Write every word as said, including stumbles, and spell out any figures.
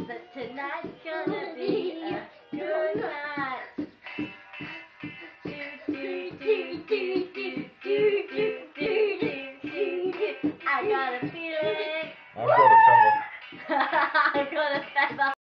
that tonight's gonna be a good night. Do, do, do, do, do, do, do, do, do, do, do. I got a feeling. I've got a feather.